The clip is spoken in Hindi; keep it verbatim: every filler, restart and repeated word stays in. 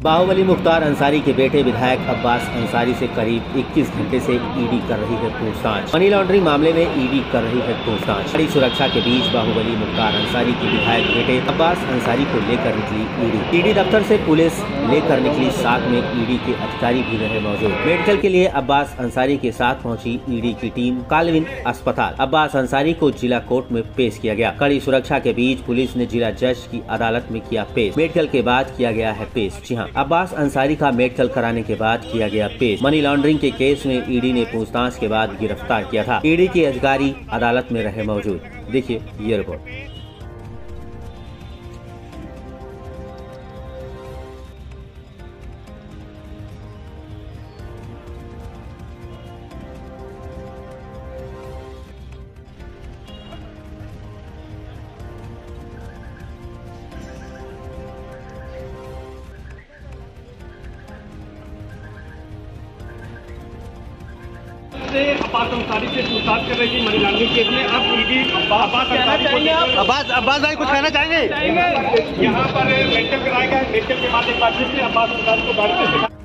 बाहुबली मुख्तार अंसारी के बेटे विधायक अब्बास अंसारी से करीब इक्कीस घंटे से ईडी कर रही है पूछताछ। मनी लॉन्ड्रिंग मामले में ईडी कर रही है पूछताछ। कड़ी सुरक्षा के बीच बाहुबली मुख्तार अंसारी के विधायक बेटे अब्बास अंसारी को लेकर निकली ईडी। ईडी दफ्तर से पुलिस लेकर निकली, साथ में ईडी के अधिकारी भी रहे मौजूद। मेडिकल के लिए अब्बास अंसारी के साथ पहुंची ईडी की टीम कालविन अस्पताल। अब्बास अंसारी को जिला कोर्ट में पेश किया गया। कड़ी सुरक्षा के बीच पुलिस ने जिला जज की अदालत में किया पेश। मेडिकल के बाद किया गया है पेश। जी हाँ, अब्बास अंसारी का मेडिकल कराने के बाद किया गया पेश। मनी लॉन्ड्रिंग के केस में ईडी ने पूछताछ के बाद गिरफ्तार किया था। ईडी के अधिकारी अदालत में रहे मौजूद। देखिए ये रिपोर्ट। अब्बास अंसारी से पूछताछ कर रही थी मनी लॉन्ड्रिंग केस में। अब ईडी अब्बास अंसारी अब्बास अब्बास भाई कुछ कहना चाहेंगे? यहाँ पर मेडिकल कराया गया। मेडिकल के बाद एक बार फिर से अब्बास अंसारी को